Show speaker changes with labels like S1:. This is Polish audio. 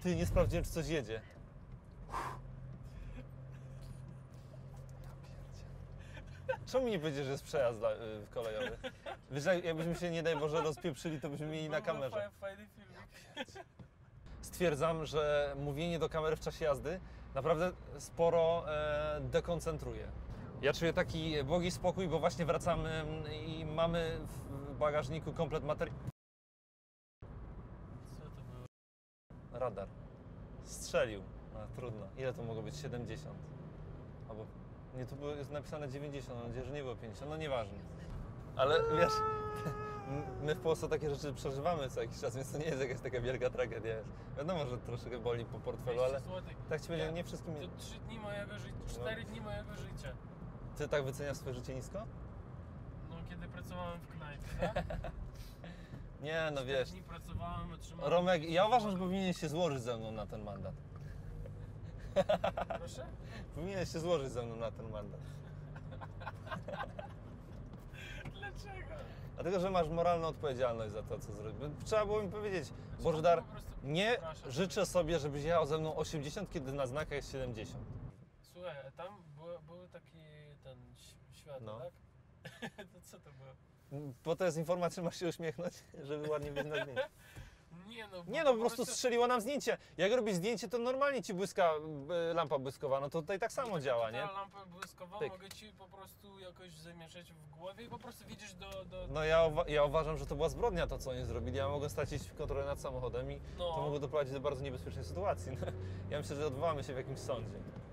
S1: Ty, nie sprawdziłem, czy coś jedzie. Czemu mi nie powiedziesz, że jest przejazd kolejowy? Wiesz, jakbyśmy się, nie daj Boże, rozpieprzyli, to byśmy mieli na kamerze.
S2: Fajny filmik.
S1: Stwierdzam, że mówienie do kamery w czasie jazdy naprawdę sporo dekoncentruje. Ja czuję taki błogi spokój, bo właśnie wracamy i mamy w bagażniku komplet materiału.
S2: Co to było?
S1: Radar. Strzelił. A, trudno. Ile to mogło być? 70. Albo... Nie, tu było, jest napisane 90, mam nadzieję, że nie było 50. No nieważne. Ale wiesz, my w Polsce takie rzeczy przeżywamy co jakiś czas, więc to nie jest jakaś taka wielka tragedia. Wiadomo, że troszkę boli po portfelu, ale tak ci powiedziałem, nie wszystkim...
S2: To 3 dni mojego życia, 4 dni mojego życia.
S1: Ty tak wyceniasz swoje życie nisko?
S2: No, kiedy pracowałem w knajpie, tak?
S1: Nie, no wiesz.
S2: 4 dni pracowałem, otrzymałem...
S1: Romek, ja uważam, że powinieneś się złożyć ze mną na ten mandat.
S2: Proszę?
S1: Powinieneś się złożyć ze mną na ten mandat.
S2: Dlaczego?
S1: Dlatego, że masz moralną odpowiedzialność za to, co zrobisz. Trzeba było mi powiedzieć, Bożydar, nie życzę sobie, żebyś jechał ze mną 80, kiedy na znakach jest 70.
S2: Słuchaj, tam był taki ten światło,
S1: No.
S2: tak? To co to było?
S1: Bo to jest informacja, masz się uśmiechnąć, żeby ładnie być na zdjęciu. Nie no, po prostu strzeliło nam zdjęcie. Jak robisz zdjęcie, to normalnie ci błyska lampa błyskowa, no to tutaj tak samo działa, nie?
S2: Ta lampa błyskowa
S1: Tyk.
S2: mogę ci po prostu jakoś zamieszać w głowie i po prostu widzisz do...
S1: No ja uważam, że to była zbrodnia to, co oni zrobili. Ja mogę stracić kontrolę nad samochodem i
S2: No.
S1: to mogło doprowadzić do bardzo niebezpiecznej sytuacji. No, ja myślę, że odwołamy się w jakimś sądzie.